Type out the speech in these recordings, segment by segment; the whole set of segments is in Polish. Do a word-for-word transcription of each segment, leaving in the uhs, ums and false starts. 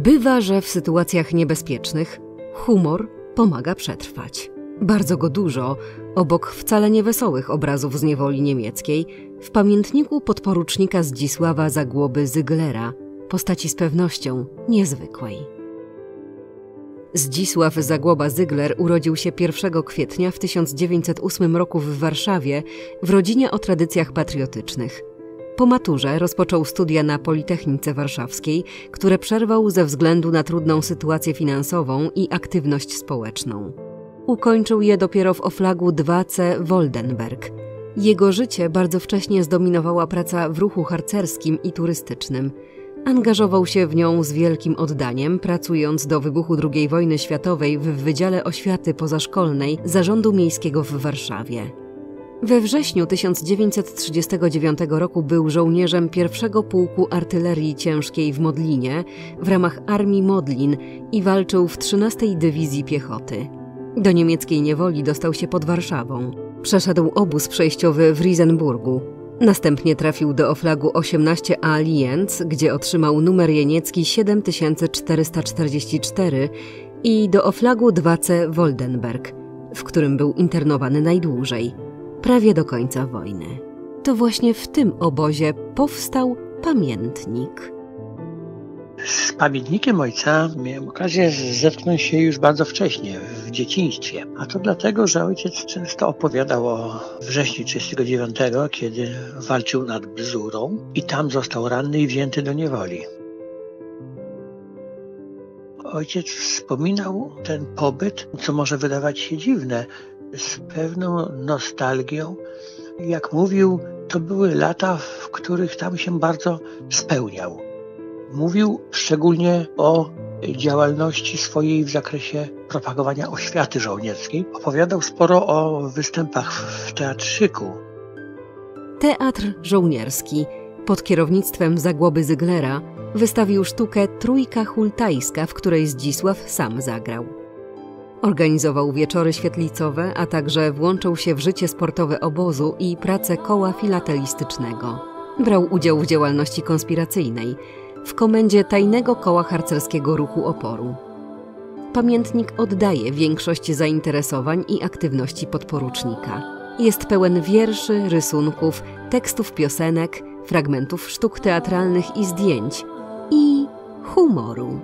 Bywa, że w sytuacjach niebezpiecznych humor pomaga przetrwać. Bardzo go dużo, obok wcale niewesołych obrazów z niewoli niemieckiej, w pamiętniku podporucznika Zdzisława Zagłoby Zyglera, postaci z pewnością niezwykłej. Zdzisław Zagłoba Zygler urodził się pierwszego kwietnia w tysiąc dziewięćset ósmym roku w Warszawie w rodzinie o tradycjach patriotycznych. Po maturze rozpoczął studia na Politechnice Warszawskiej, które przerwał ze względu na trudną sytuację finansową i aktywność społeczną. Ukończył je dopiero w Oflagu dwa C Woldenberg. Jego życie bardzo wcześnie zdominowała praca w ruchu harcerskim i turystycznym. Angażował się w nią z wielkim oddaniem, pracując do wybuchu drugiej wojny światowej w Wydziale Oświaty Pozaszkolnej Zarządu Miejskiego w Warszawie. We wrześniu tysiąc dziewięćset trzydziestego dziewiątego roku był żołnierzem pierwszego Pułku Artylerii Ciężkiej w Modlinie w ramach Armii Modlin i walczył w trzynastej Dywizji Piechoty. Do niemieckiej niewoli dostał się pod Warszawą. Przeszedł obóz przejściowy w Risenburgu. Następnie trafił do Oflagu osiemnaście A Lienz, gdzie otrzymał numer jeniecki siedem tysięcy czterysta czterdzieści cztery i do Oflagu dwa C Woldenberg, w którym był internowany najdłużej, prawie do końca wojny. To właśnie w tym obozie powstał pamiętnik. Z pamiętnikiem ojca miałem okazję zetknąć się już bardzo wcześnie, w dzieciństwie. A to dlatego, że ojciec często opowiadał o wrześniu trzydziestego dziewiątego, kiedy walczył nad Bzurą i tam został ranny i wzięty do niewoli. Ojciec wspominał ten pobyt, co może wydawać się dziwne, z pewną nostalgią. Jak mówił, to były lata, w których tam się bardzo spełniał. Mówił szczególnie o działalności swojej w zakresie propagowania oświaty żołnierskiej. Opowiadał sporo o występach w teatrzyku. Teatr żołnierski pod kierownictwem Zagłoby Zyglera wystawił sztukę Trójka Hultajska, w której Zdzisław sam zagrał. Organizował wieczory świetlicowe, a także włączył się w życie sportowe obozu i pracę koła filatelistycznego. Brał udział w działalności konspiracyjnej, w komendzie tajnego koła harcerskiego ruchu oporu. Pamiętnik oddaje większość zainteresowań i aktywności podporucznika. Jest pełen wierszy, rysunków, tekstów piosenek, fragmentów sztuk teatralnych i zdjęć i humoru.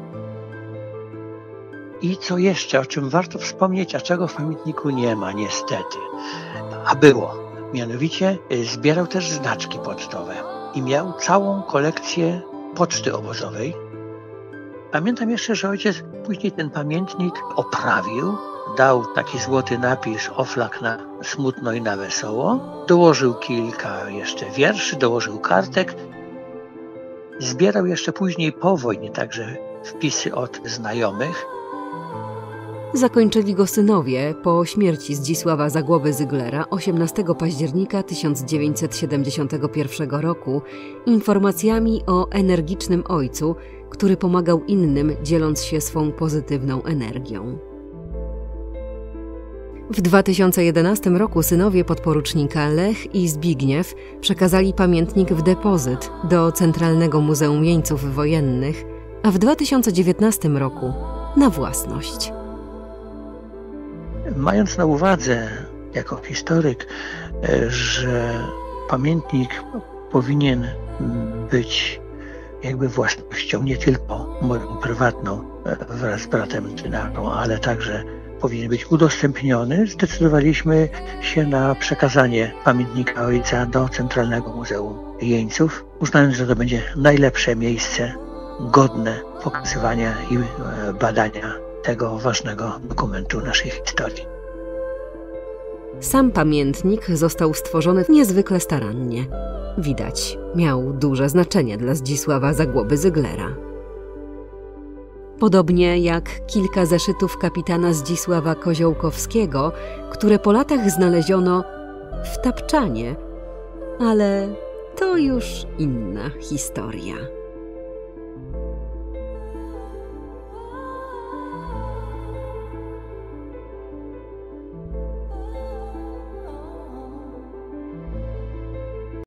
I co jeszcze, o czym warto wspomnieć, a czego w pamiętniku nie ma niestety, a było. Mianowicie zbierał też znaczki pocztowe i miał całą kolekcję poczty obozowej. Pamiętam jeszcze, że ojciec później ten pamiętnik oprawił, dał taki złoty napis Oflag na smutno i na wesoło, dołożył kilka jeszcze wierszy, dołożył kartek. Zbierał jeszcze później po wojnie także wpisy od znajomych. Zakończyli go synowie po śmierci Zdzisława Zagłoby Zyglera osiemnastego października tysiąc dziewięćset siedemdziesiątego pierwszego roku informacjami o energicznym ojcu, który pomagał innym, dzieląc się swą pozytywną energią. W dwa tysiące jedenastym roku synowie podporucznika Lech i Zbigniew przekazali pamiętnik w depozyt do Centralnego Muzeum Jeńców Wojennych, a w dwa tysiące dziewiętnastym roku na własność. Mając na uwadze jako historyk, że pamiętnik powinien być jakby własnością nie tylko moją prywatną wraz z bratem Tynarą, ale także powinien być udostępniony, zdecydowaliśmy się na przekazanie pamiętnika ojca do Centralnego Muzeum Jeńców, uznając, że to będzie najlepsze miejsce godne pokazywania i badania tego ważnego dokumentu naszej historii. Sam pamiętnik został stworzony niezwykle starannie. Widać, miał duże znaczenie dla Zdzisława Zagłoby Zyglera. Podobnie jak kilka zeszytów kapitana Zdzisława Koziołkowskiego, które po latach znaleziono w tapczanie, ale to już inna historia.